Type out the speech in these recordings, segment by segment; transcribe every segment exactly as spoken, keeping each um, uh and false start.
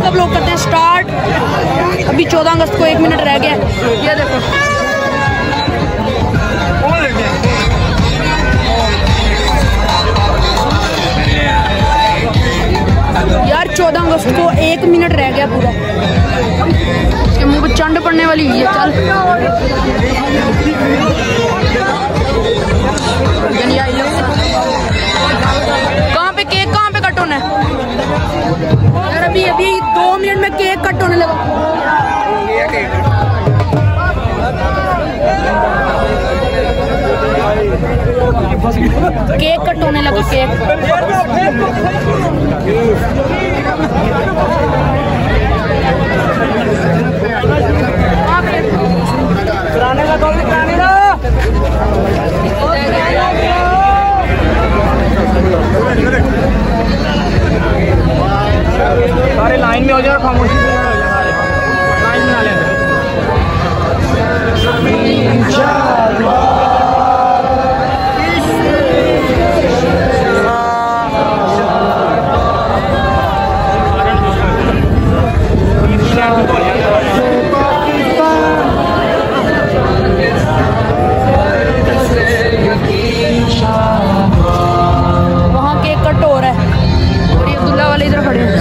का ब्लॉग करते हैं स्टार्ट। अभी चौदह अगस्त को एक मिनट रह गया। ये देखो यार, चौदह अगस्त को एक मिनट रह गया पूरा। इसके मुंह पे चंड पड़ने वाली है। चल कहाँ पे केक, कहाँ पे कट होना है यार? अभी अभी दो मिनट में केक कट होने लगा। केक कट होने लगा। केक सारे लाइन में हो जाए, खामोशी लाइन में ना लेना। वहाँ केक कट हो रहा है और ये अब्दुल्ला वाले इधर खड़े हैं।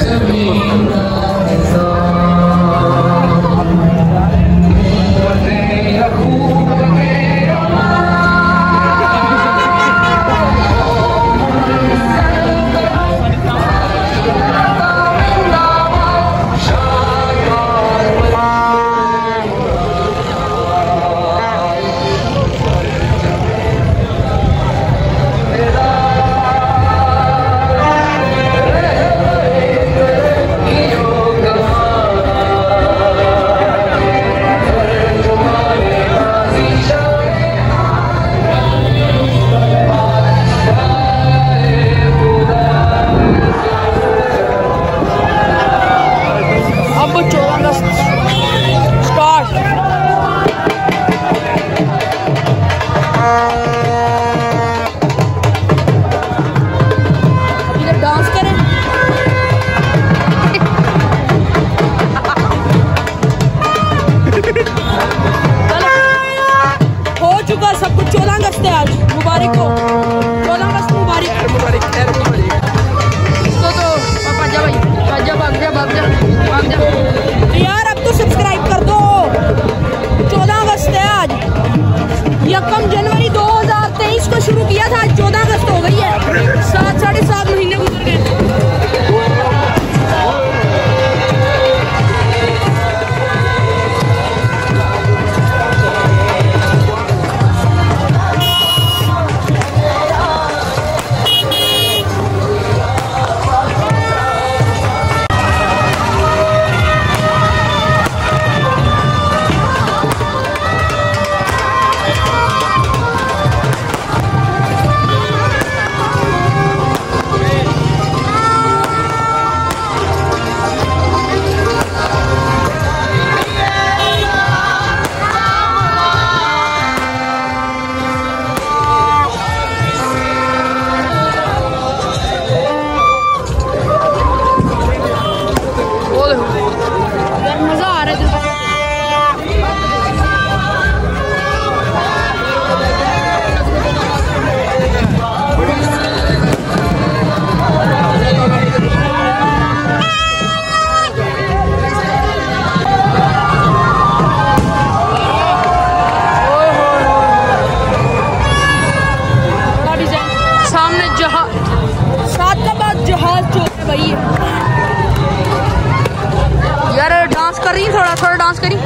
थोड़ा थोड़ा डांस करी।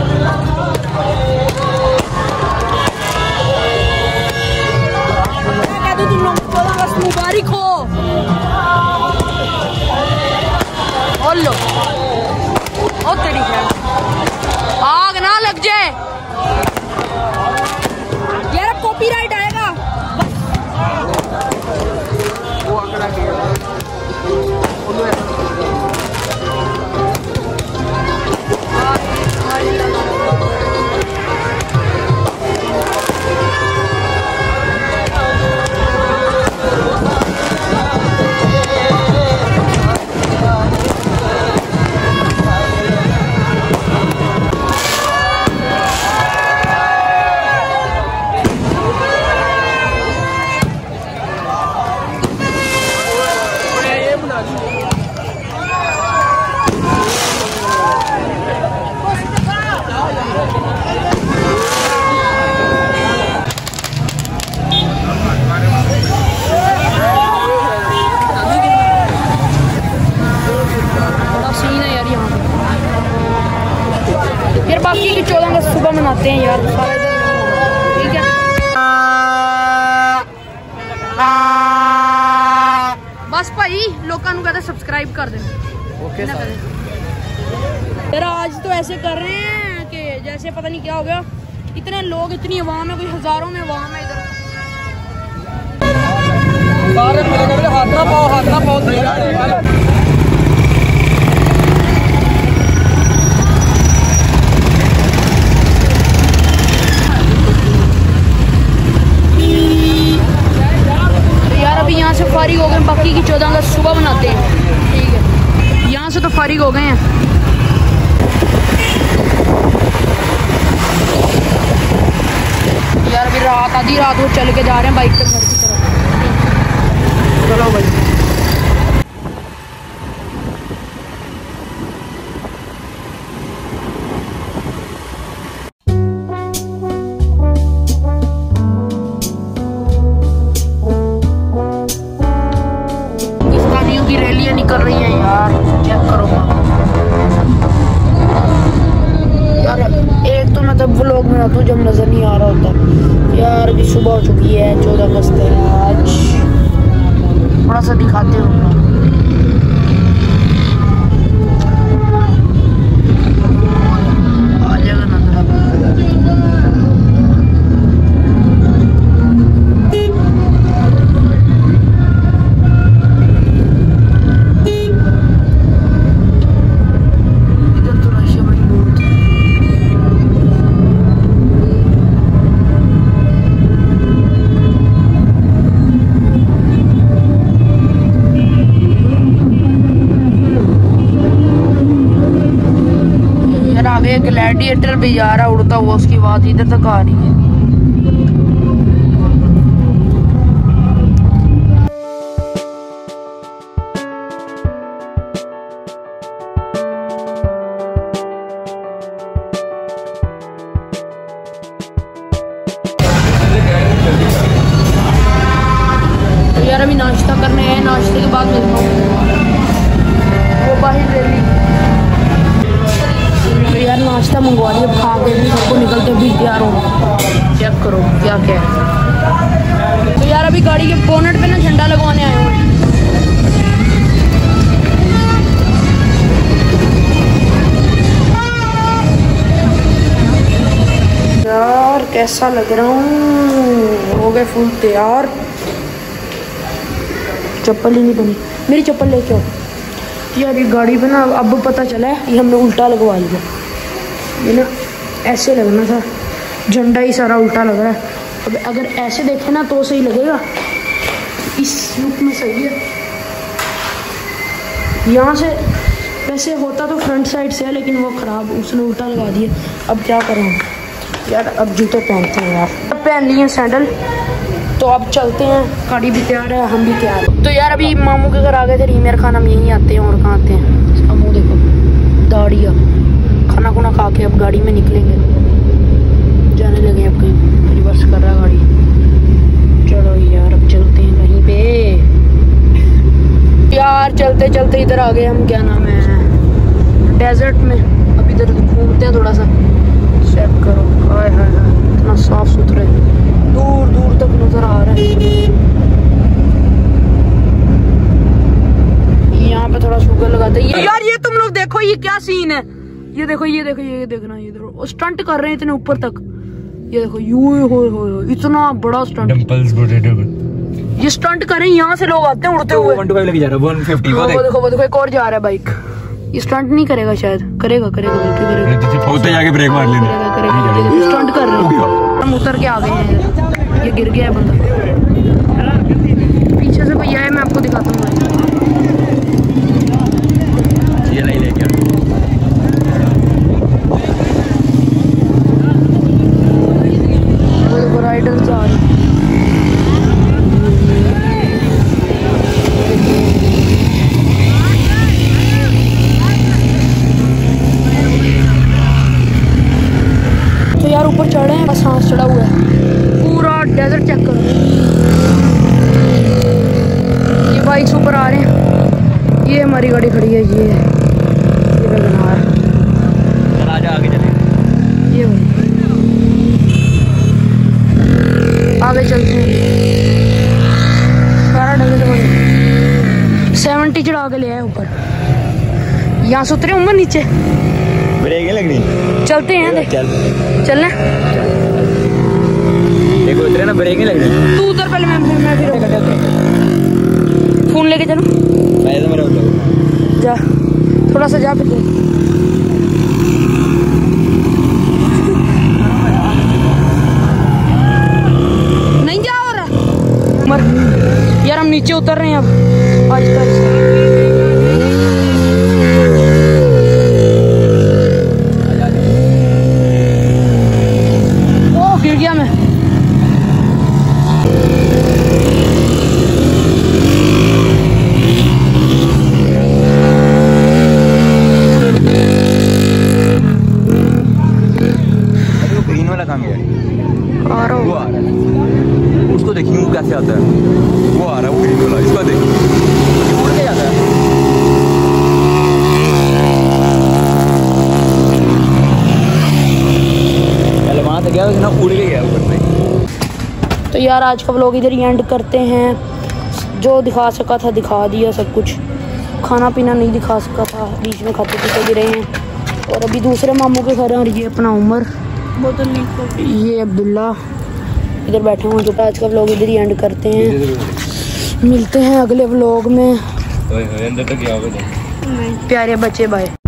कह दो तुम लोग चौदह अगस्त मुबारक हो। और लो ओ तेरी आग ना लग जाए यार, कॉपीराइट आएगा। वो आंकड़ा बनाते हैं यार सारा इधर, ठीक है। बस भाई लोगों को कहते सब्सक्राइब कर देना। Okay sir. यार आज तो ऐसे कर रहे हैं कि जैसे पता नहीं क्या हो गया, इतने लोग, इतनी आवाम है, कोई हजारों में आवाम है इधर। सारे मिलकर हाथ ना पाओ, हाथ ना पाओ। अभी यहाँ से फारिग हो गए, बाकी की चौदह अगस्त सुबह बनाते हैं, ठीक है। यहाँ से तो फारिग हो गए हैं। यार अभी रात, आधी रात को चल के जा रहे हैं बाइक पे घर की तरफ। चलो भाई। की रैलियां निकल रही हैं यार, चेक करो यार। एक तो मैं तब व्लॉग में आता हूँ जब नजर नहीं आ रहा होता यार। अभी सुबह हो चुकी है, चौदह अगस्त है आज। थोड़ा सा दिखाते हो आ जाएगा नजर आप। ग्लैडिएटर भी जा रहा उड़ता हुआ, उसकी आवाज इधर तक आ रही है। तो यार अभी नाश्ता करने हैं, नाश्ते के बाद मिलता हूँ। वो बाहर रैली यार, नाश्ता मंगवा लिया, खा के भी सबको निकलते भी तैयार हो। चेक करो क्या क्या है। तो यार अभी गाड़ी के बोनट पे ना झंडा लगवाने आए हुए हैं। यार कैसा लग रहा हूँ, हो गए फुल तैयार। चप्पल ही नहीं बनी, मेरी चप्पल लेके आओ यार। ये गाड़ी पे ना अब पता चला है, ये हमने उल्टा लगवा लिया। ये ना ऐसे लगना था, झंडा ही सारा उल्टा लग रहा है। अब अगर ऐसे देखे ना तो सही लगेगा, इस लुक में सही है। यहाँ से वैसे होता तो फ्रंट साइड से है, लेकिन वो ख़राब, उसने उल्टा लगा दिया। अब क्या करें यार, अब जूते पहनते हैं यार। अब पहन लिए सैंडल, तो अब चलते हैं। गाड़ी भी तैयार है, हम भी तैयार हैं। तो यार अभी मामू के घर आ गए थे, रीमेर खाना हम यहीं आते हैं, और कहाँ आते हैं। इसका मुँह देखो, दाढ़िया। खाना खुना खा के अब गाड़ी में निकलेंगे, जाने लगे। अब कहीं रिवर्स कर रहा गाड़ी। चलो यार अब चलते हैं कहीं पे। यार चलते चलते इधर आ गए हम, क्या नाम है, डेजर्ट में। अब इधर घूमते हैं थोड़ा सा। चेक करो, हाय हाय हाय, इतना साफ सुथरे, दूर दूर तक नजर आ रहा है। यहाँ पे थोड़ा शुगर लगाते हैं यार। ये तुम लोग देखो, ये क्या सीन है। ये देखो, ये देखो, ये देखना, ये देखो स्टंट कर रहे हैं इतने ऊपर तक। ये देखो, यू हो हो इतना बड़ा स्टंट। ये स्टंट कर रहे हैं, यहाँ से लोग आते हैं उड़ते हुए। लेके जा रहा है वन फिफ्टी। वो देखो, वो देखो, एक और जा रहा है बाइक। ये स्टंट नहीं करेगा शायद, करेगा करेगा करेगा जाके ब्रेक मार लेना। करेगा करेगा स्टंट कर रहे हैं। हम उतर के आ गए हैं, ये गिर गया है बंदा। पीछे से भैया है, मैं आपको दिखाता हूँ। ये नहीं लेके राइडर्स आ रहे हैं। तो यार ऊपर चढ़े हैं, बस सांस चढ़ा हुआ है। पूरा डेजर्ट चेक करो। ये बाइक्स ऊपर आ रहे हैं, ये हमारी गाड़ी खड़ी है। ये ये वैगनआर, चल आजा आगे चलेंगे। ये भाई आगे चलते हैं। सेवेंटी चढ़ा के ले आए ऊपर, यहाँ से उतरे ऊपर नीचे ब्रेक लगनी, चलते हैं देख चल चलना। देखो उतरे ना, ब्रेक नहीं लगनी। तू उतर पहले, मैं मैं फिर फोन लेके चलो। मेरा जा थोड़ा सा जा, फिर नहीं जा हो रहा मर यार। हम नीचे उतर रहे हैं अब आहिस्ता आहिस्ता। ओ गिर गया मैं। ग्रीन वाला काम है, आ रहा वो हूँ। आ रहा है, उसको देखिए वो कैसे आता है। वो आ रहा है वो ग्रीन वाला, इसको देख उड़ के जाता है। पहले वहाँ से गया ना, उड़ के गया ऊपर से। तो यार आज का व्लॉग इधर ही एंड करते हैं। जो दिखा सका था दिखा दिया सब कुछ। खाना पीना नहीं दिखा सका था, बीच में खाते पीते भी रहे हैं। और अभी दूसरे मामू के घर हैं, और ये अपना उमर, ये अब्दुल्ला इधर बैठे हुए। जो आज का व्लॉग इधर ही एंड करते हैं। मिलते हैं अगले व्लॉग में। अंदर तक क्या होगा प्यारे बच्चे, बाय।